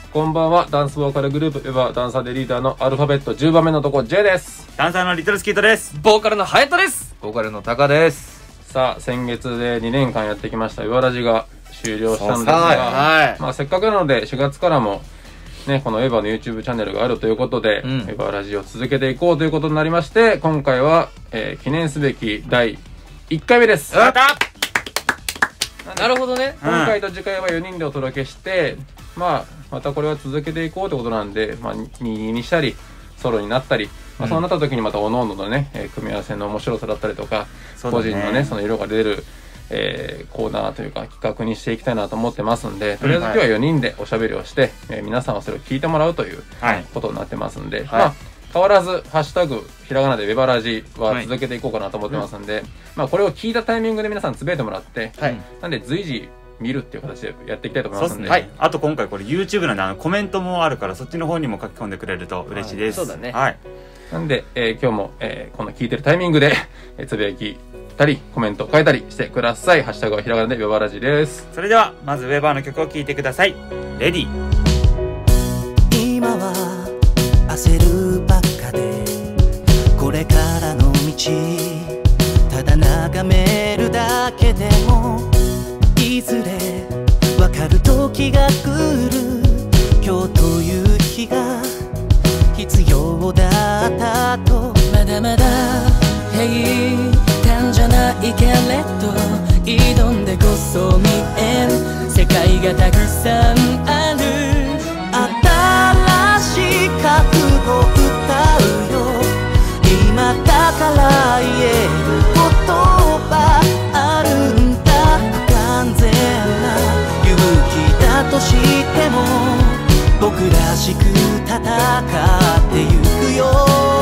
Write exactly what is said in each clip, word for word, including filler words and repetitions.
こんばんは。ダンスボーカルグループウェバーダンサーでリーダーのアルファベットじゅうばんめのとこ J です。 ダンサーのリトルスキートです。 ボーカルのハヤトです。 ボーカルのタカです。 さあ、先月でにねんかんやってきましたウェバラジが終了したんですが、 はい、 まあせっかくなのでしがつからもね、このウェバーの YouTube チャンネルがあるということで、うん、ウェバーラジを続けていこうということになりまして、今回は、えー、記念すべきだいいっかいめです。 やったなるほどね。 今回と次回はよにんでお届けして、まあ、またこれは続けていこうということなんで、まあ、ににしたり、ソロになったり、まあ、そうなった時にまた各々のね、えー、組み合わせの面白さだったりとか、ね、個人のね、その色が出る、えー、コーナーというか企画にしていきたいなと思ってますんで、とりあえず今日はよにんでおしゃべりをして、うん、えー、皆さんはそれを聞いてもらうということになってますんで、はい、まあ、変わらず、ハッシュタグ、ひらがなでウェバラジは続けていこうかなと思ってますんで、はい、うん、まあこれを聞いたタイミングで皆さんつぶやいてもらって、はい、なんで随時見るっていう形でやっていきたいと思いますんで。 はい。あと今回これ YouTube なんであのコメントもあるから、そっちの方にも書き込んでくれると嬉しいです。 はい、そうだね。 はい。 なんで、えー、今日も、えー、この聞いてるタイミングで、えー、つぶやきたり、コメント書いたりしてください。ハッシュタグはひらがなでウェバラジです。 それでは、まずウェバーの曲を聴いてください。レディー。 今は焦るばっかで、これからの道ただ眺めるだけでもいずれわかる時が来る。今日という日が必要だったと。まだまだ平坦じゃないけれど、挑んでこそ見える世界がたくさんある。新しい覚悟を歌うよ。今だから言える言葉あるんだ。不完全な勇気だとしても僕らしく戦ってゆくよ。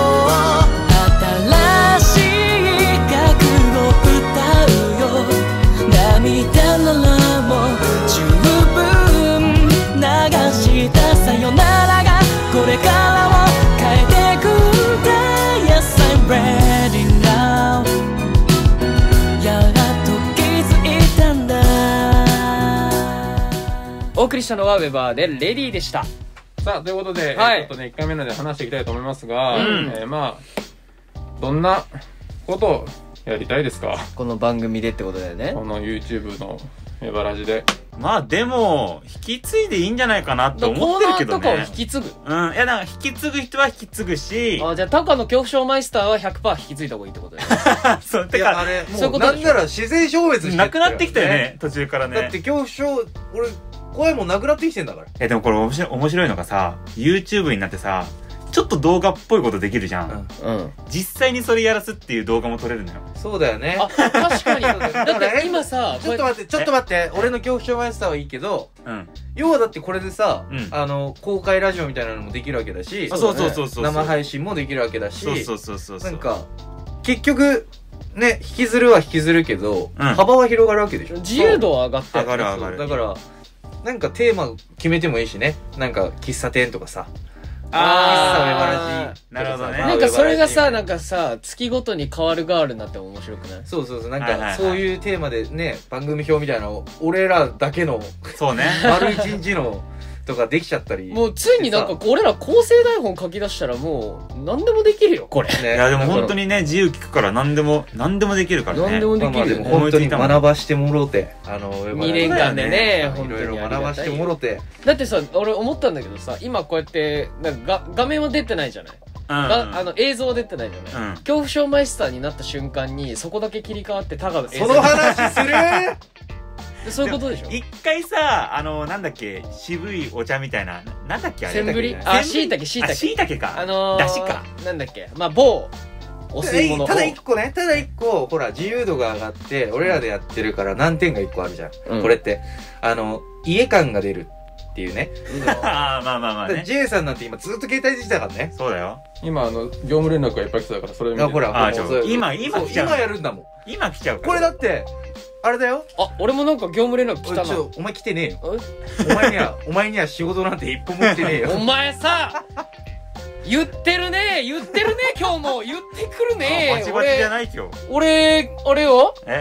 新しい覚悟を歌うよ。涙ならもう十分流したさよならがこれからを変えてくんだ。Yes, I'm ready now。 やっと気づいたんだ。 お送りしたのはウェバーでレディーでした。 さあ、ということで、 はい、 ちょっとね、いっかいめなので話していきたいと思いますが、 うん、 えー、まあ、どんなことをやりたいですか？ この番組でってことだよね。 この YouTube のウェバラジで。 まあでも、引き継いでいいんじゃないかなって思ってるけどね。 コーナーとかを引き継ぐ。 うん。いや、なんか引き継ぐ人は引き継ぐし。 あ、じゃあタカの恐怖症マイスターは ひゃくパーセント 引き継いだ方がいいってことだよね。 そう、てか、 あれ、もうなんなら自然消滅してなくなってきたよね、途中からね。 だって恐怖症、俺、声もなくなってきてんだから。 え、でもこれ面白い、面白いのがさ、YouTube になってさ、ちょっと動画っぽいことできるじゃん。 うん。うん、 実際にそれやらすっていう動画も撮れるのよ。 そうだよね。 あ、確かに。だって今さ、 ちょっと待って、ちょっと待って、俺の恐怖症マイスターはいいけど、うん。要はだってこれでさ、うん、あの、公開ラジオみたいなのもできるわけだし、 そうそうそうそう。 生配信もできるわけだし、 そうそうそうそう。 なんか、結局、ね、引きずるは引きずるけど、うん、幅は広がるわけでしょ。 自由度は上がって上がる上がる。 だから、なんかテーマ決めてもいいしね。なんか、喫茶店とかさ。 あー、なるほどね。 なんかそれがさ、なんかさ、月ごとに変わるガールになっても面白くない？ そうそうそう、なんかそういうテーマでね、番組表みたいなのを、俺らだけの、 そうね。 丸一日の、とかできちゃったり。 もうついになんか俺ら構成台本書き出したらもう何でもできるよ、これ。 ね、いやでも本当にね、自由聞くから何でも、何でもできるからね。 何でもできるよ、ね。 本当に学ばしてもろうて。あの、 にねんかんでね、 いろいろ学ばしてもろうて。 だってさ、俺思ったんだけどさ、今こうやって、なんか画面は出てないじゃない。うん、あの映像は出てないじゃない、うん、恐怖症マイスターになった瞬間にそこだけ切り替わってタガの映像その話するそういうことでしょ。 一回さ、あの、なんだっけ、渋いお茶みたいな、なんだっけあれ。 センブリあ、しいたけ、しいたけ。 しいたけか。 あのー、 だしか。 なんだっけ、まあ、某、お吸い物。 ただ一個ね、ただ一個、ほら、自由度が上がって、俺らでやってるから難点が一個あるじゃん。うん、これって。あの、家感が出るっていうね。 ああ、まあまあまあね。 J さんなんて今ずっと携帯でしたからね。 そうだよ。 今、あの、業務連絡がいっぱい来てたから、それ見て。 あ、ほら、 あ今、今来ちゃう。 今やるんだもん。 今来ちゃうから。 これだって、あれだよ。 あ、俺もなんか業務連絡来たな。 お前来てねえよ。お前には、お前には仕事なんて一歩も来てねえよ。 お前さ、言ってるね言ってるね今日も言ってくるねバチバチじゃない今日。 俺、俺よえ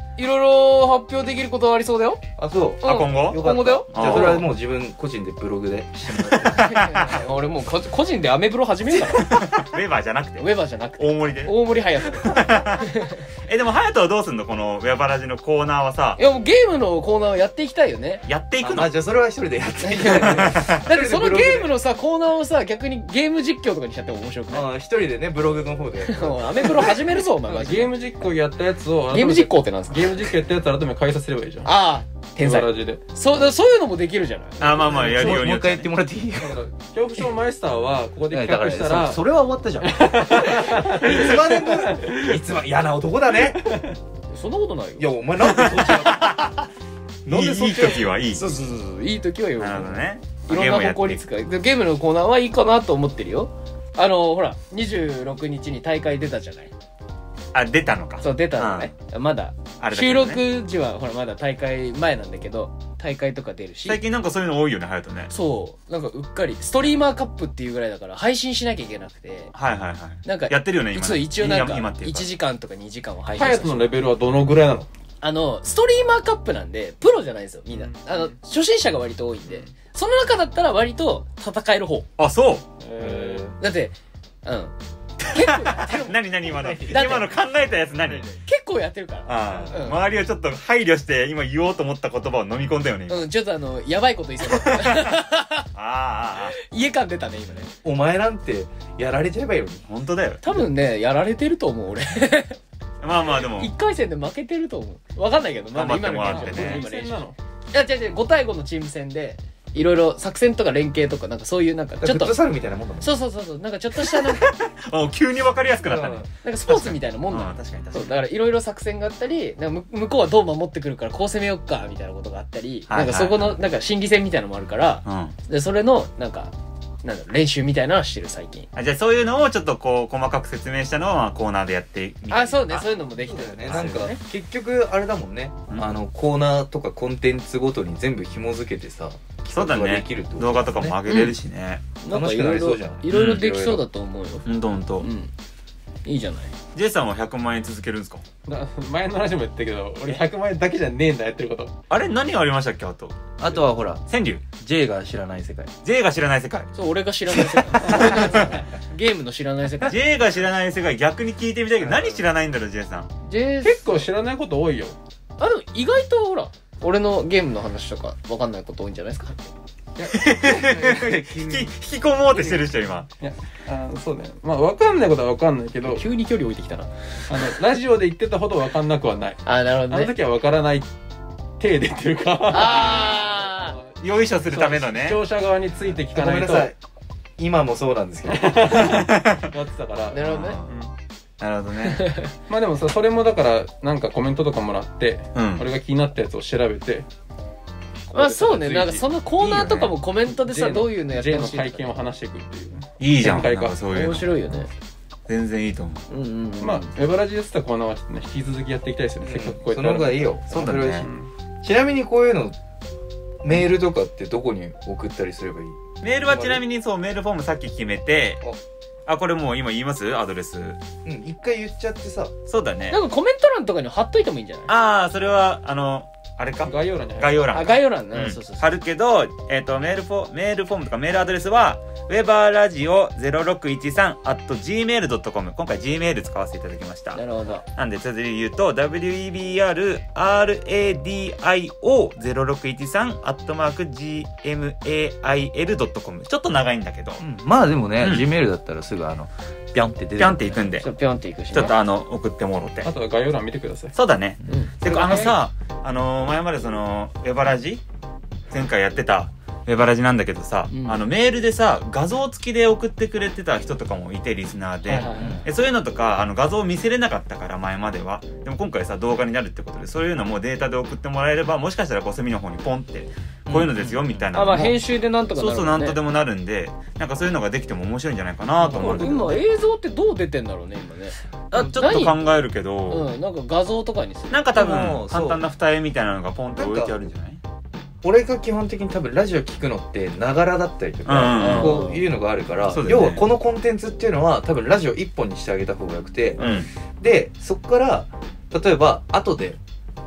いろいろ発表できることはありそうだよ。 あ、そう。 あ、今後よかった。 今後だよ。 じゃあそれはもう自分個人でブログでしてもらって。 俺もうこ個人でアメブロ始めるから。 ウェバーじゃなくてウェバーじゃなくて。 大盛りで大森隼人で。 え、でも隼人はどうすんのこのウェバラジのコーナーはさいやもうゲームのコーナーをやっていきたいよね。 やっていくの？ あ、じゃあそれは一人でやっていきたい。 だってそのゲームのさ、コーナーをさ、逆にゲーム実況とかにしちゃっても面白くない？ ああ、一人でね、ブログの方で。 アメブロ始めるぞ、お前マジで。 ゲーム実況やったやつを、 ゲーム実況ってなんですか？ ゲーム実況やったやつ改めて解説すればいいじゃん。 ああ、天才。 ラジで。 そうだ、そういうのもできるじゃない。 あ、まあまあやるようにもう一回言ってもらっていい？ だから恐怖症マイスターはここで企画したら、 それは終わったじゃん。いつまでも、いつま、嫌な男だね。 そんなことないよ。 いや、お前なんでそっちだなんでそっちいい時はいい。 そうそうそう。いい時はよ。 なるほどね。 いろんな方向に使う。ゲームのコーナーはいいかなと思ってるよ。あの、ほら、にじゅうろくにちに大会出たじゃない。 あ、出たのか。 そう、出たのね。まだ。 あれだけ収どね録時は、ほら、まだ大会前なんだけど、大会とか出るし。 最近なんかそういうの多いよね、隼人ね。 そう。なんかうっかり、ストリーマーカップっていうぐらいだから、配信しなきゃいけなくて。 はいはいはい。 なんか、 やってるよね、今ね。 そう、一応なんか、 今っていうかいちじかんとかにじかんを配信ハヤトのレベルはどのぐらいなの？ あの、ストリーマーカップなんで、プロじゃないですよ、みんな。あの、初心者が割と多いんで、その中だったら割と戦える方。 あ、そうえだって、うん。結構やってるもん。 何何今のだって今の考えたやつ何？ 結構やってるから。 ああ、 うん周りをちょっと配慮して今言おうと思った言葉を飲み込んだよね今。 うん、ちょっとあの、やばいこと言いそうだった。 ああああ、 家感出たね、今ね。 お前なんて、やられちゃえばいいのに。 本当だよ。 多分ね、やられてると思う、俺。 まあまあでも一回戦で負けてると思う。わかんないけど、まだ今の頑張ってもらってね今練習戦なの？ いや、違う違う、ご対ごのチーム戦で、いろいろ作戦とか連携とか、なんかそういうなんか、ちょっとフット、サルみたいなもんだもん。 そうそうそうそう、なんかちょっとしたなんか、 あ急に分かりやすくなったね。 なんかスポーツみたいなもんなああの。 確かに確かに。 そうだからいろいろ作戦があったり、なんか向向こうはどう守ってくるからこう攻めよっかみたいなことがあったり、 はいはいなんかそこのなんか心理戦みたいなのもあるから、 うん。 でそれのなんかなんだろう練習みたいなのはしてる最近。 あじゃあそういうのをちょっとこう細かく説明したのはコーナーでやってみたりあ、そうね、そうういうのもできてるね。 なんかそうね、 結局あれだもんね、 うんあのコーナーとかコンテンツごとに全部紐付けてさそうだ企画がねできるってこと動画とかも上げれるしね。 なんか楽しくなりそうじゃんいろいろできそうだと思うよ。 ほんとほんとう。ん、いいじゃない。 ジェイさんはひゃくまん円続けるんですか？ な前の話も言ったけど、俺ひゃくまん円だけじゃねえんだ、やってること。 あれ何がありましたっけあと。 あとはほら川柳。 J が知らない世界 J が知らない世界。 そう、俺が知らない世界。俺のやつだねゲームの知らない世界。 J が知らない世界逆に聞いてみたいけど何知らないんだろう J さん。 J 結構知らないこと多いよ。 あ、でも意外とほら、俺のゲームの話とかわかんないこと多いんじゃないですか。 引き引き込もうとしてる人今。 いや、あそうね。まあ、わかんないことはわかんないけど、 急に距離置いてきたな。 あの、ラジオで言ってたほどわかんなくはない。 あ、なるほあのどね。 時はわからない体でっていうか、 あよいしょするためのね視。聴者側について聞かないとやっごめんなさい今もそうなんですけどてたから。 ー、なるほどね。 なるほどね。 まあでもさ、それもだから、なんかコメントとかもらって、 うん。 俺が気になったやつを調べて、 まあそうね、なんかそののコーナーとかもコメントでさ、 J のどういうのやって J のほしいとかね体験を話していくっていう。 いいじゃん。 展開かなんかそういうの面。白いよね。 全然いいと思う。 うんうんうん。 まあ、ウェブラジでしたコーナーはちょっとね、引き続きやっていきたいですよね。せっかくこうやってその方がいいよそうだねれはいいしうんちなみにこういうのメールとかってどこに送ったりすればいい？ メールはちなみにそうメールフォームさっき決めて、あこれもう今言いますアドレス。 うん一回言っちゃってさそうだねな。んかコメント欄とかに貼っといてもいいんじゃない？ ああそれはあのあれか概要欄に入るあ、 概要欄か。 概要欄ね。 うんそうそうそう。 貼るけど、えっ、と、メールフォ、メールフォームとかメールアドレスは、ウェバーラジオゼロろくいちさん アットジーメールドットコム。今回 Gmail 使わせていただきました。 なるほど。 なんで、続き言うと、ダブリューイービーアールラディオゼロろくいちさん アットマーク ジーエムエーアイエルドットコム。ちょっと長いんだけど、 まあでもね、 うん Gmail だったらすぐあのピョンって出てピャンっていくんで、ちちょっとピョンっていくしね。 ょっとあの、送ってもろて。 あとは概要欄見てください。 そうだね。 うん。 で、あのさ、あのー、前までその、ウェバラジ前回やってた、ウェバラジなんだけどさ、 うんあの、メールでさ、画像付きで送ってくれてた人とかもいて、リスナーで。 はいはいはいえそういうのとか、あの、画像を見せれなかったから、前までは。でも今回さ、動画になるってことで、そういうのもデータで送ってもらえれば、もしかしたらコスミの方にポンって、こういうのですよ、みたいなあ、 のも。 まあ編集でなんとかなるそうそう、なんとでもなるんで、なんかそういうのができても面白いんじゃないかなと思うんだけど。 今映像ってどう出てんだろうね、今ね。 あ、ちょっと考えるけど、 うん、なんか画像とかにする。 なんか多でも分、 そう簡単な二重みたいなのがポンと置いてあるんじゃない？ 俺が基本的に多分ラジオ聞くのってながらだったりとか、 うんうんうんこういうのがあるから、 そうだよね要はこのコンテンツっていうのは多分ラジオ一本にしてあげた方がよくて、 うん。 でそっから例えば後で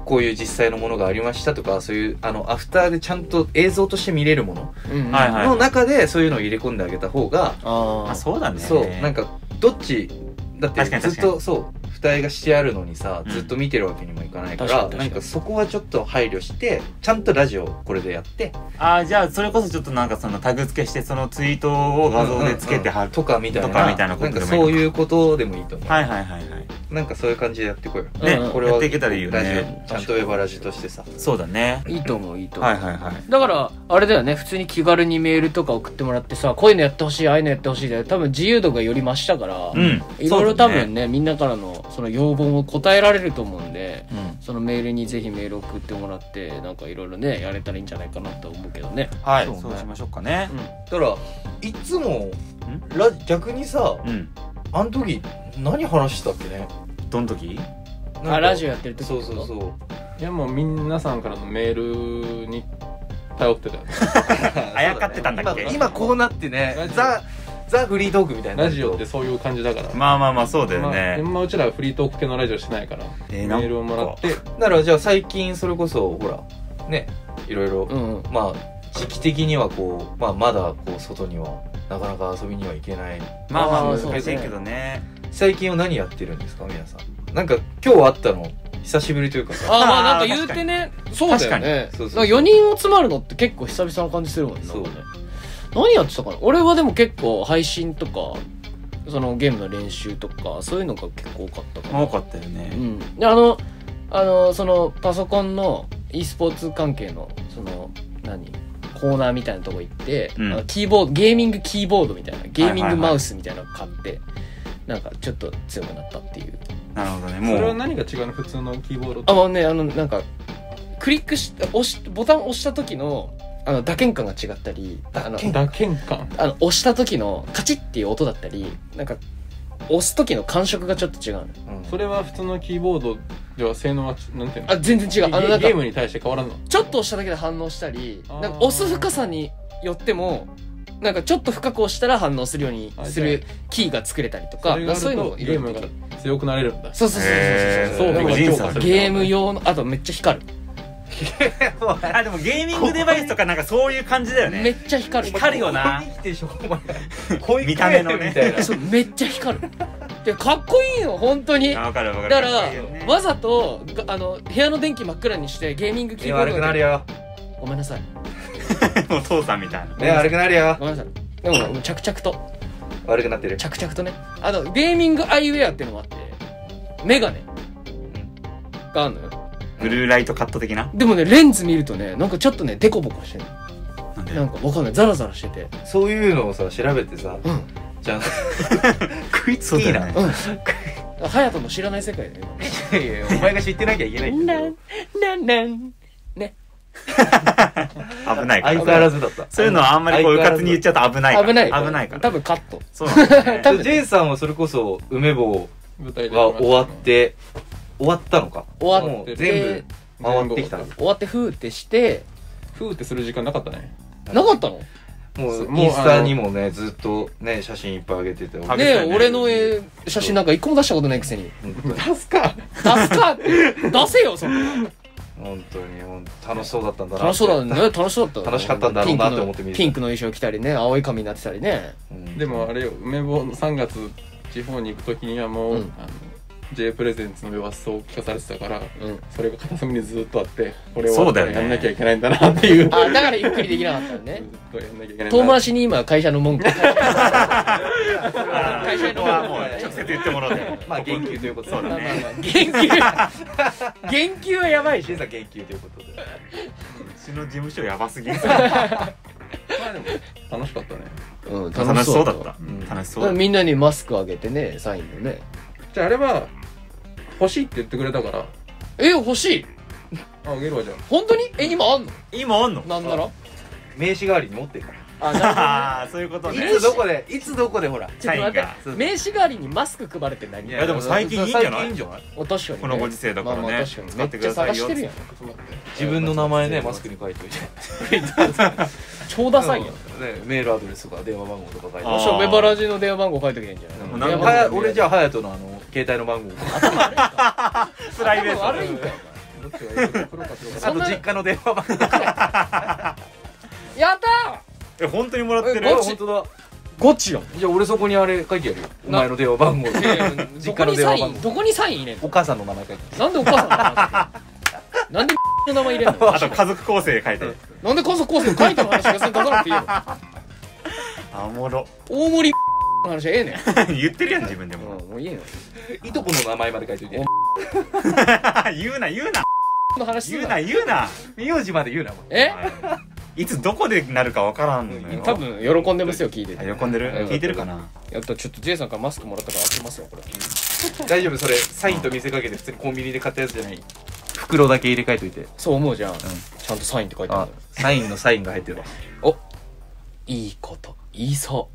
こういう実際のものがありましたとか、そういうあのアフターでちゃんと映像として見れるものの中でそういうのを入れ込んであげた方が、 ああそうだね。 そうなんかどっちだってずっとそう付帯がしてあるのにさ、ずっと見てるわけにもいかないから、なんかそこはちょっと配慮してちゃんとラジオこれでやって、 ああじゃあそれこそちょっとなんかそのタグ付けしてそのツイートを画像でつけて貼るとかみたいな、 とかみたいなことでもいいのか。 なんかそういうことでもいいと思う。 はいはいはいはい。 なんかそういう感じでやってこいよね、 これはやっていけたらいいよね。 ラジオちゃんとウェバラジとしてさ。 そうだね。 いいと思ういいと思う。 はいはいはい。 だからあれだよね、普通に気軽にメールとか送ってもらってさ、こういうのやってほしいああいうのやってほしいで多分自由度がより増したから、 うんいろいろ多分ねみんなからのその要望も答えられると思うんで、 うんそのメールにぜひメール送ってもらってなんかいろいろねやれたらいいんじゃないかなと思うけどね。 はい、 そうねそうしましょうかね。 だからいつもラ逆にさ、 うん。 あの時何話したっけね。 どの時？ うん、あラジオやってる時そうそうそう。 いやもう皆さんからのメールに頼ってたよね。 あやかってたんだっけ？ 今今こうなってねラジオザザフリートークみたいな。 ラジオってそういう感じだから。 まあまあまあそうだよまあ、 ね。 今うちらはフリートーク系のラジオしてないから、 えーメールをもらって、 だからじゃあ最近それこそほらねいろいろ、 うんうんまあ時期的にはこう、まあ、まだこう外にはなかなか遊びには行けない。 まあまああー難しいけどね。 最近は何やってるんですか皆さん。なんか今日会ったの久しぶりというかさ。 ああまあなんか言うてねそうだよね。 そうそうそうなんかよにん集まるのって結構久々な感じするもんね。 そうなんかね何やってたかな。俺はでも結構配信とかそのゲームの練習とかそういうのが結構多かったかな。 多かったよね。 うんであのあのそのパソコンの e スポーツ関係のその何コーナーみたいなとこ行って、 うんあのキーボードゲーミングキーボードみたいなゲーミングマウスみたいなの買って、なんかちょっと強くなったっていう。 なるほどね。 それはもう何が違うの普通のキーボードあと。 もうねあのなんかクリックし押しボタン押した時のあの打鍵感が違ったり、あの打鍵感。 あの押した時のカチッっていう音だったり、なんか押す時の感触がちょっと違うの。 うんそれは普通のキーボードでは性能はなんていうの？ あ全然違う。あのなんかゲゲームに対して変わらんの？ ちょっと押しただけで反応したり、 あーなんか押す深さによってもなんかちょっと深く押したら反応するようにするキーが作れたりとか、 それがあるそういうのともいろいろでゲームがきる。 強くなれるんだ。 そうそうそうそうへーそう。 装備が強化する。 ゲーム用のあとめっちゃ光る。 あでもゲーミングデバイスとかなんかそういう感じだよね。 めっちゃ光る。 光るよなここに来てしょお前保育園見た目のねみたいな。 そうめっちゃ光る。でかっこいいの本当に。 あわかるわかる。 だからいいよねわざとがあの部屋の電気真っ暗にしてゲーミングキー目ボード悪くなるよ。 ごめんなさいお父さんみたいな。 目悪くなるよ。 ごめんなさい。でも着々と悪くなってる。 着々とねあのゲーミングアイウェアっていうのもあってメガネがあるのよ。 ブルーライトカット的な。 でもねレンズ見るとねなんかちょっとねデコボコしてるなんでなんかわかんないザラザラしててそういうのをさ調べてさ、 うんじゃあ食いつきいいな。 そうだよねうん隼人の知らない世界だよいやいやお前が知ってなきゃいけないんだよ。 なんなんね危ないから。 相変わらずだった。 そういうのはあんまりこううかつに言っちゃうと危ないから。 危ない危ないから。 多分カットそうなんだよね。 多分ジェイさんはそれこそ梅坊舞台でが終わって終わったのか。 終わっもう全部回ってきたの。 終わってフーってしてフーってする時間なかったね。 なかったのもそうもうインスタにもねずっとね写真いっぱい上げてて。 あねえげてたよね俺の絵写真なんか一個も出したことないくせに出すか。 出すかって出せよそんな本当にほん楽しそうだったんだな。 楽しそうだね楽しそうだった楽しかったんだろうなって思って見てたピンクの衣装着たりね青い髪になってたりねうんでもあれよ、梅坊のさんがつ地方に行くときにはもう、 うんあの J プレゼンツの様子を聞かされてたから、 うんそれが片隅にずっとあってこれをそうだよねやんなきゃいけないんだなっていうあだからゆっくりできなかったのずねっとやんなきゃいけないんだ遠な回しに今会社の文句会会社のはもう直接言ってもらって。 まあ言及ということで。 そうだね。 言及言及はやばいしジェイさん言及ということで。 うちの事務所やばすぎる。 まあでも楽しかったね。 うん楽しそうだったうん。 楽しそうだっみんなにマスクあげてねサインのねじゃああれは欲しいって言ってくれたからえ欲しいあげるわじゃあ。 本当にえ今あんのた。今あんの？ なんなら名刺代わりに持ってるかあなるほどねああそういうことら。 ね。 いつどこでいつどこでほら。 ちょっと待ってサインが名刺代わりにマスク配れって何いやでも最近いいんじゃない最近いいんじゃない？ お確かにねこのご時世だからねまあまあ確かに使めってちゃっくださいよ探してるやんちょっと待って。 自分の名前ねマスクに書いといて。 超ダサいやんねメールアドレスとか電話番号とか書いて。 あーもしウェバラジの電話番号書いとけばいいんじゃないもうなんか電話番号はや俺じゃあ隼人のあの携帯の番号。 プライベート頭悪いんかよあと実家の電話番号。 やったえ、本当にもらってる？ えゴチ本当だ。 ーゴチよ。 じゃあ俺そこにあれ書いてやるよ。お前の電話番号。 ど実こに家の電話番号。 サインどこにサイン入れんの？ お母さんの名前書いて。 なんでお母さんの名前入れんの？なんでの名前入れんの？ あと家族構成書いてる。 なんで家族構成書いての話別に出さなくていいよ。 あ、おもろ。 大盛りの話ええねん。 言ってるやん、自分でも。 もういいよ。 いとこの名前まで書いておいて。 言うな、言うな。 の話すな。 言うな、言うな。 名字まで言うなもん。 え？ いつどこでなるかわからんのよ。 多分喜んでますよ、聞いてて。 喜んでる？聞いてるかな？ やった、ちょっと J さんからマスクもらったから開けますよ、これ。 大丈夫それサインと見せかけて普通にコンビニで買ったやつじゃない。袋だけ入れ替えといて。 そう思うじゃん。ちゃんとサインって書いてあある。 サインのサインが入ってるわ。 お、いいこと言いそ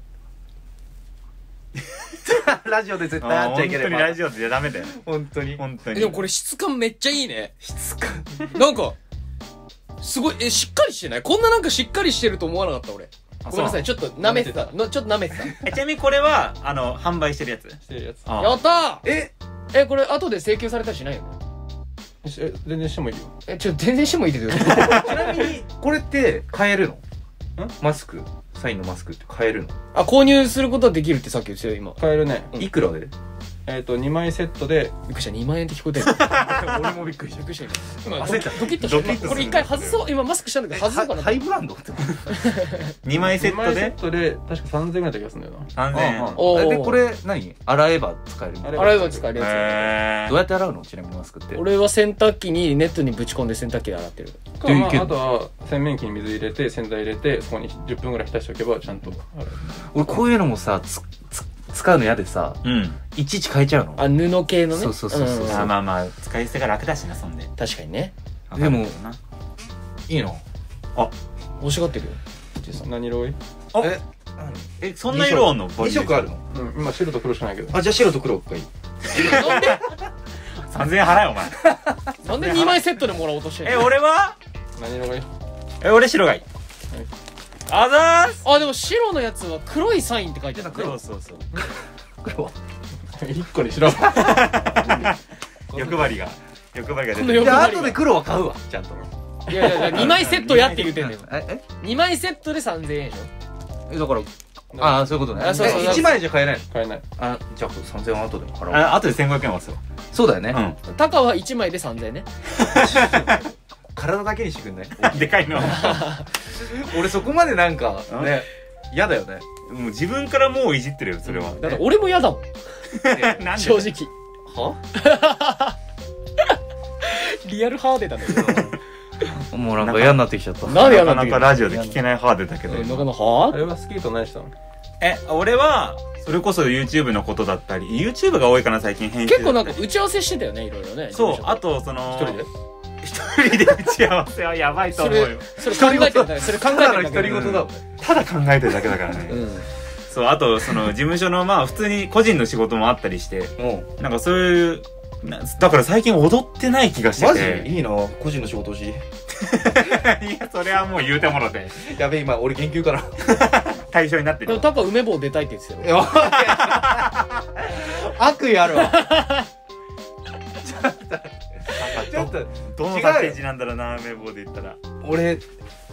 ラジオで絶対会っちゃいけない。 本当にラジオでダメだよ。 本当に。 う。 本当に。 でもこれ質感めっちゃいいね。 質感。 なんか、すごい、え、しっかりしてない？こんななんかしっかりしてると思わなかった俺。ごめんなさい、ちょっと舐めてた。のちょっと舐めてた。 え、ちなみにこれは、あの、販売してるやつ。 してるやつ。 あやったー！ ええ、これ後で請求されたりしないよね？ え全然してもいいよ。 え、ちょ、全然してもいいけど。 ちなみにこれって買えるの？マスクサインのマスクって買えるの？ あ、購入することはできるってさっき言ってたよ、今。 買えるね。 いくらで？ えっとにまいセットでびっくりした、にまんえんって聞こえてる。 俺もびっくりした。 びっくりした今。今焦ったドキッとした。 ドキッとするこれ一回外そう。今マスクしたんだけど外そうかな。 ハイブランドってにまいセッにまいセトでットで確かさんぜんえんぐらいだった気がするんだよな。 さんぜんえん。 うんうんおーでこれ何洗えば使えるの？ あれ洗えば使えるやへどうやって洗うの？ちなみにマスクってつ。俺は洗濯機にネットにぶち込んで洗濯機で洗ってる。 かまあいけるあとは洗面器に水入れて洗剤入れてそこにじゅっぷんぐらい浸しておけばちゃんと洗える。 俺こういうのもさつつ使うの嫌でさうん。 いちいち変えちゃうの？ あ、布系のね。 そうそうそうそうんまあまあまあ、使い捨てが楽だしな、そんで。 確かにね。 でもわかるけどな、 いいの？ 欲しがってるよ。 何色多い？ あええ、そんな色あんの？ に色あるの？ うん、今白と黒しかないけど。 あ、じゃあ白と黒がいい。 なんでさんぜんえん払えよ、お前。 なんでにまいセットでもらおうとしてるえ、 の？ 俺は何色がいい？ え、俺白がいい。あざーす。 あ、でも白のやつは黒いサインって書いてあるね。 そうそうそう。 黒は？ 一個にしろ。 欲張りが。欲張りが出このてる。 じゃあ欲張りが後で黒は買うわちゃんと。 いやいやいや、にまいセットやって言うてんねん。 えにまいセットでさんぜんえんでしょ？ ええだからああそういうことね。 あそうそうそうえいちまいじゃ買えないの？ 買えない。 あじゃあさんぜんえんは後でも払おう。 あ、あとでせんごひゃくえんはすよ。 そうだよね。 うタカはいちまいでさんぜんえんね。 体だけにしてくんない？ ん。でかいの。も俺そこまでなんかうんね嫌だよね。 う自分からもういじってるよ、それは。 だから俺も嫌だもん。 なんで正直。 は？ リアルハーデだね。 もうなんか嫌になってきちゃった。 なんで嫌ななかなかラジオで聞けないハードだけど。 なかなかはあれはスキーと何したの？ え、俺は、それこそ YouTube のことだったり、YouTube が多いかな、最近編集。 結構なんか打ち合わせしてたよね、いろいろね。 そう、あと、その、 一人で？ 一人で打ち合わせはやばいとそれ思うよ。、 それ考えてるだけ。それ考えてただのるだけ。 独り言だもん。 ただ考えてるだけだからね。 うん。 そう、あと、その、事務所の、まあ、普通に個人の仕事もあったりして、 もうなんかそういう、なだから最近踊ってない気がしてマジて。 いいな個人の仕事し。 いや、それはもう言うてもろて、 やべえ今俺研究かな。 対象になってるでも。タカ梅棒出たいって言ってたよ。 いや悪意あるわ。ちょっとどのパッケージなんだろうな、綿棒で言ったら。 俺う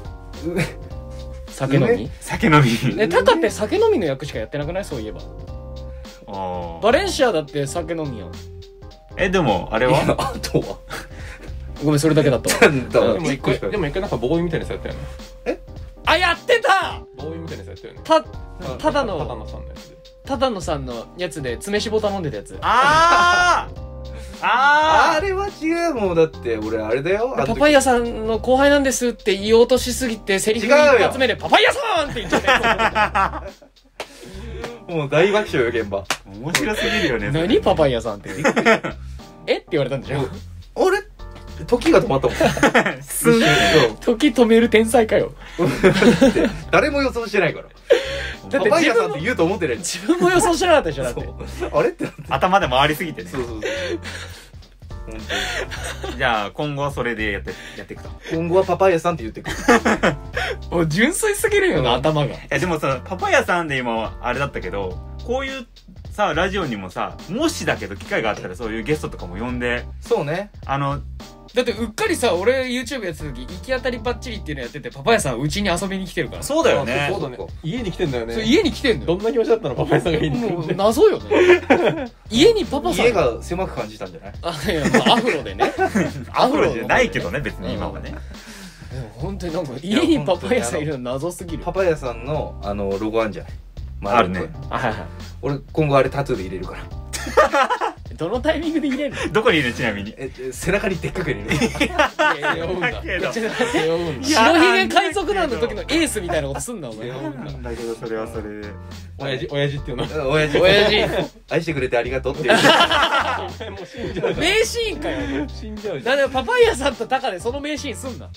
酒飲み酒飲み。 ね、タカって酒飲みの役しかやってなくない？そういえば。 あーバレンシアだって酒飲みやん。 え、でも、あれいやはあとはごめん、それだけだったわ。 なんだでも一回、でも一回なんかボーイみたいなやつやったよね。 あ、やってたボーイみたいなやつやったよね。 た、ただの、 ただのさんのやつで。 ただのさんのやつで、詰めしぼ頼んでたやつ。 あーあーあれは違うもんだって俺あれだよ。 パパイヤさんの後輩なんですって言おうとしすぎて、セリフ一発目で、パパイヤさんって言っちゃったやもう大爆笑よ現場。 面白すぎるよね。 つ。何パパイヤさんって。えって言われたんでしょ？ 俺時が止まったもん。 すん時止める天才かよ。 誰も予想してないから。 だってパパイヤ自分もさんって言うと思ってない。 自分も予想してなかったでしょ、だって。 あれってなって。 頭で回りすぎてね。 そうそうそう。本じゃあ、今後はそれでやって、やっていくと。 当に今後はパパイヤさんって言ってくる。 もう純粋すぎるよな、頭が。 え、でもさ、パパイヤさんで今、あれだったけど、こういうさ、ラジオにもさ、もしだけど機会があったらそういうゲストとかも呼んで、 そうね。 あの、 だってうっかりさ、俺 YouTube やってた時、行き当たりばっちりっていうのやってて、パパヤさんうちに遊びに来てるから。 そうだよね。 そうだね。家に来てんだよね。 そう家に来てんのよ。 どんな気持ちだったのパパヤさんが家に来るもうんで。 謎よね。家にパパさん家が狭く感じたんじゃない？ あ、いや、まあ、アフロでね。 アフロじゃないけどね、別に今はね。 でも本当になんか家にパパヤさんいるの謎すぎる。 パパヤさんのあのロゴあんじゃない？ あるね。 あ、はいはい。 俺今後あれタトゥーで入れるから。 どのタイミングで入れるの？ どこにいるちなみに。 え、背中にでっかく入れる。 いやいや、 だけど。 ちょっと待って白ひげ海賊団の時のエースみたいなことすんな、お前。 なんだけど、それはそれで。 親父、親父っていうの。 親父、 親父。 愛してくれてありがとうっていう。 もう死んじゃうじゃん。 名シーンかよ。 死んじゃうじゃん。 なんでパパイヤさんとタカでその名シーンすんな。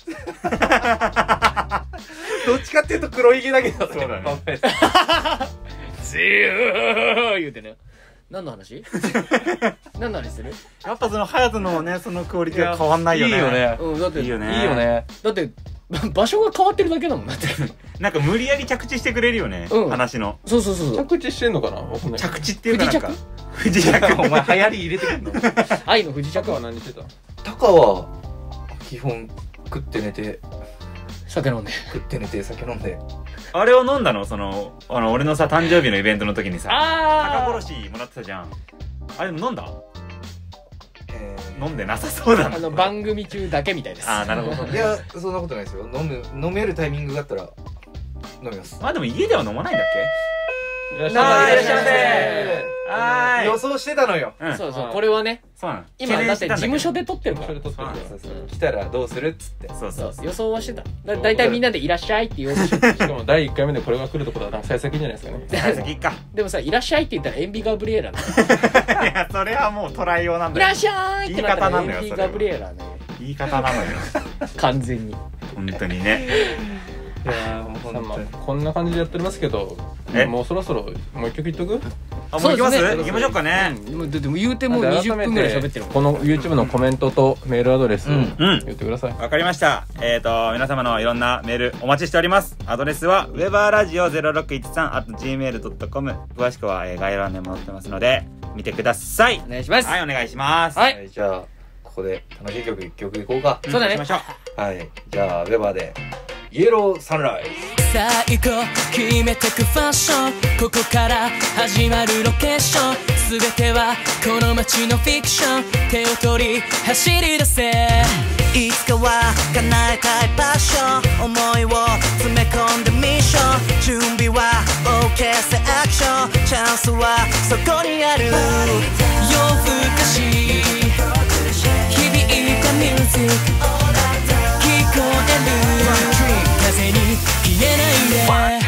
どっちかっていうと黒ひげだけどね。 そうだねパパヤさん。 ズー言うてね。何の話？何の話する？ やっぱその、ハヤトのね、そのクオリティは変わんないよね。 いいよね。 うん、だって、 いいよね。 いいよね。 だって、場所が変わってるだけだもんだって。 なんか無理やり着地してくれるよね。 うん話の。 そうそうそう。 着地してんのかなわかんない。 着地っていうかなんか。 不時着お前流行り入れてくんの？ 愛の不時着着はは何してた？ タカは基本食って寝て酒飲んで。 食って寝て酒飲んで。 あれを飲んだのその、あの、俺のさ、誕生日のイベントの時にさ、 あ鷹殺しもらってたじゃん。あれ飲んだえ飲んでなさそうだな。 あの番組中だけみたいです。 あーなるほどーいやそんなことないですよ。飲む飲めるタイミングがあったら飲みます。 まあでも家では飲まないんだっいらっしあーゃいいらっしゃいませせ。 はーい。 予想してたのよ。 うん。 そうそう、 はいこれはね、 そうなの。 今だって事務所で。 で撮ってるからそれ。撮ってるから。 そうそう来たらどうするっつって。 そうそうそう。 予想はしてた。だだいたいみんなでいらっしゃいって言おうとしてしかも第いっかいめでこれが来るってことはなんか幸先いいんじゃないですかね。 はい、先行っか。 でもさ、いらっしゃいって言ったらエンビガブリエラだ。 いや、それはもう捉えようなんいらっだよ。 しゃいってなったらエンビガブリエラね。 言い方なのよ。 完全に。 本当にね。 いやーもうさあまあ本当に。 こんな感じでやっておりますけど、 えもうそろそろもう一曲言っとく？ あ、もう行きますそうですね行きましょうかね。 でもでも言うてもうにじゅっぷんぐらい喋ってるもん。 この YouTube のコメントとメールアドレスをうんうん言ってください。 わかりました。えっ、ー、と、皆様のいろんなメールお待ちしております。アドレスは ウェバーラジオゼロろくいちさんアットジーメールドットコム。詳しくは、えー概要欄にも載ってますので、見てください。 お願いします。 はい、お願いします。 はいはいじゃあここで楽しい曲一曲いこうか。 そうだねん行きましょう。 はいじゃあウェバーでイエローサンライズ。 最後決めてくファッションここから始まるロケーション全てはこの街のフィクション手を取り走り出せいつかは叶えたいパッション思いを詰め込んでミッション準備は OK セアクションチャンスはそこにある夜更かし響いたミュージック聞こえる風に消えないで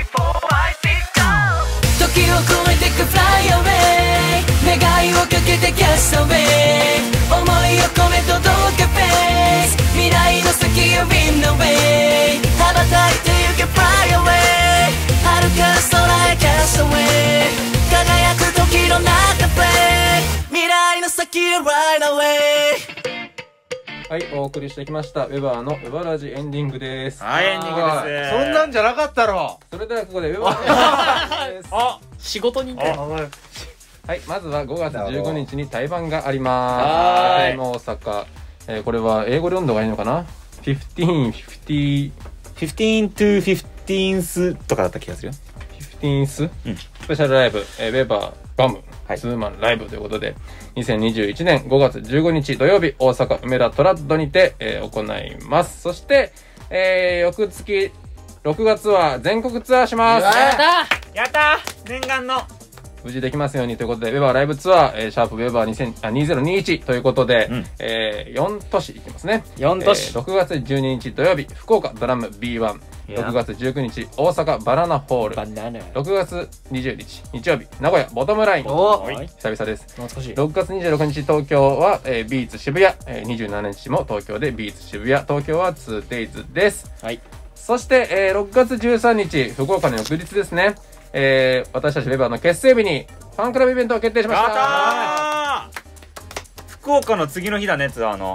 時を超えてく Fly away 願いをかけて Cast away 思いを込め届け Face 未来の先を Win away 羽ばたいてゆけ Fly away 遥か空へ Cast away 輝く時の中 Play 未来の先へ Ride away はい、お送りしてきましたウェバーのウェバラジエンディングです。 はい、エンディングです。 そんなんじゃなかったろ。 それではここでウェバーです。 あ、仕事人かよ。 はい、まずはごがつじゅうごにちに対バンがあります。 はーい対バン大阪。えー、これは英語で読んだ方がいいのかな ?じゅうご、じゅう、 フィフティーン to フィフティーンスとかだった気がするよ。 フィフティーンス、 うんスペシャルライブ、えー、ウェバーバム、 はいツーマンライブということで、にせんにじゅういちねんごがつじゅうごにち土曜日、大阪梅田トラッドにて、えー行います。そして、えー、翌月、ろくがつは全国ツアーします。 やったやったー念願の。 無事できますようにということで、ウェバーライブツアー、えー、シャープウェバーにせんあにせんにじゅういちということで、 うんえー、よん都市行きますね。 よん都市えーろくがつじゅうににち土曜日、福岡ドラム ビーワン。 いやろくがつじゅうくにち、大阪バナナホール。 バナナ。 ろくがつにじゅうにち、日曜日、名古屋ボトムライン。 おはい久々です。 懐かしい。 ろくがつにじゅうろくにち、東京は、えービーツ渋谷。えーにじゅうしちにちも東京でビーツ渋谷。東京は ツーデイズ です。 はい。 そして、えーろくがつじゅうさんにち、福岡の翌日ですね。えー私たちウェバーの結成日にファンクラブイベントを決定しました。 やったー福岡の次の日だね、ツアーの。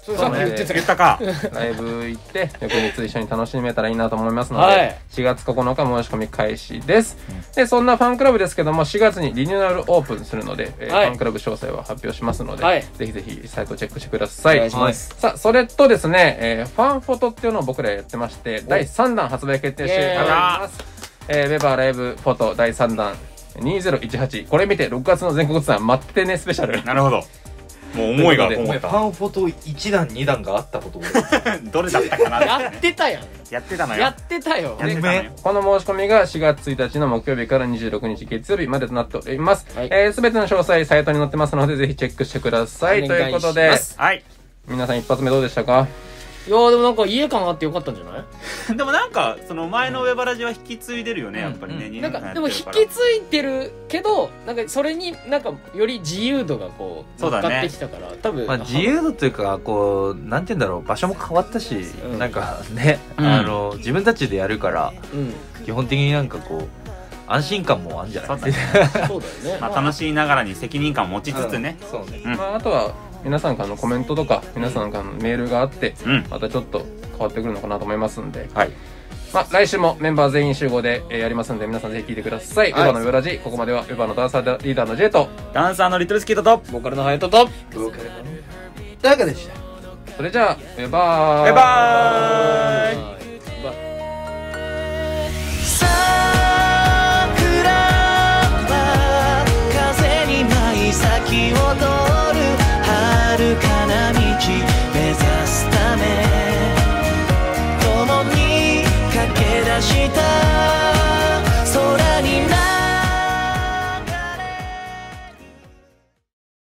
さっき言ってた言ったか。 ライブ行って翌日一緒に楽しめたらいいなと思いますので、 はい、 しがつここのか申し込み開始です、うん、でそんなファンクラブですけどもしがつにリニューアルオープンするので、えーはい、ファンクラブ詳細は発表しますので、はい、ぜひぜひサイトチェックしてください。お願いします。さあそれとですね、えー、ファンフォトっていうのを僕らやってましてだいさんだん発売決定しております。えー、ウェバーライブフォトだいさんだんにせんじゅうはちこれ見てろくがつの全国ツアー待ってねスペシャル。 なるほど。もう思いがこもった。 ファンフォトいちだんにだんがあったことどれだったかな。 やってたやん。 やってたのよ。 やってたよ。 やってたのよ。 この申し込みがしがつついたちの木曜日からにじゅうろくにち月曜日までとなっております。すべ、はい、えー、ての詳細サイトに載ってますのでぜひチェックしてください。ということで、 はい、 皆さん一発目どうでしたか？ いやーでもなんか家感あってよかったんじゃないでもなんかその前のウェバラジは引き継いでるよね、やっぱりね、うんうん、 なんかでも引き継いでるけどなんかそれになんかより自由度がこう乗っかってきたから、ね、多分、 まあ、自由度というかこうなんて言うんだろう場所も変わったし、うん、なんかね、うん、あの自分たちでやるから、うん、基本的になんかこう安心感もあるんじゃないですか。 そうだよね。 まあ楽しいながらに責任感を持ちつつね、 うん、そうね、うん、まああとは皆さんからのコメントとか皆さんからのメールがあって、うん、またちょっと変わってくるのかなと思いますんで、はい、まあ、来週もメンバー全員集合で、えー、やりますんで皆さんぜひ聞いてください。ウェバのウェラジ、ここまではウェバのダンサーリーダーの J とダンサーのリトルスキートとボーカルのハヤトとボーカルのダガでした。 それじゃあウェバーバイバーイ。 桜は風に舞い咲き踊る遥かな道目指すため共に駆け出した